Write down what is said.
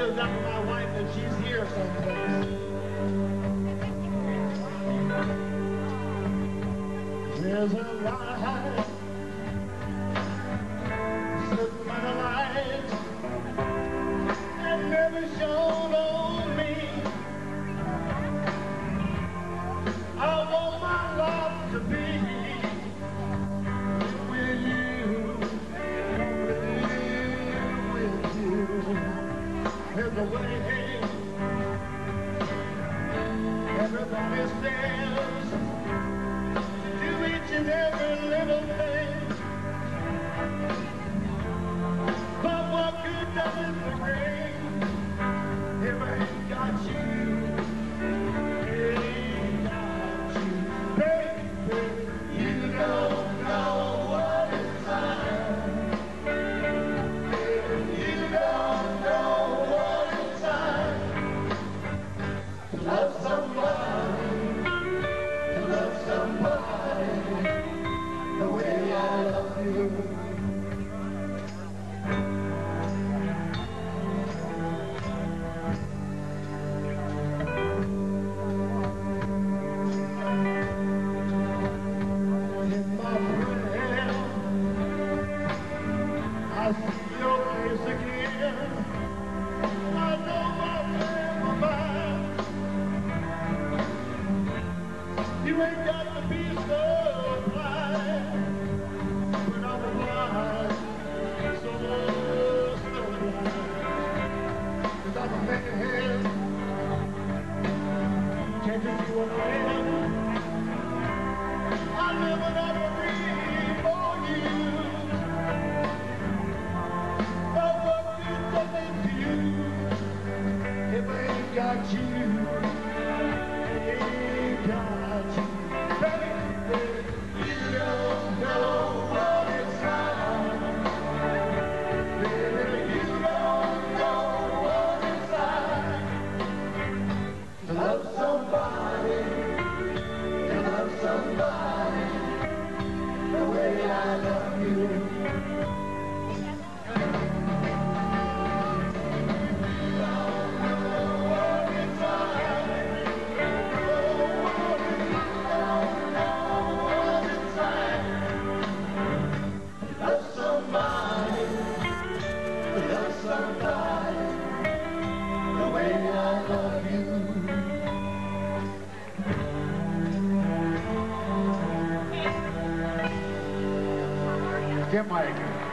goes out to my wife, and she's here someplace. There's a light, certain amount of light that never shone on me. I want my love to be with you, with you. There's a way everybody says to do each and every little thing, but what good does it bring if I ain't got you? Ain't got you, baby. You don't know what it's like. Baby, you don't know what it's like to love somebody, to love somebody the way I love you. In my prayer, I see your face again. I know my prayer will mine. You ain't got to be so blind, but I'm blind, so blind. 'Cause I'm a man, can't you see what I am? I live another dream for you, but what good does it to you if I ain't got you? Ain't got you. Baby, you don't know what it's like. Baby, you don't know what it's like to love somebody, the way I love you. Get Mike.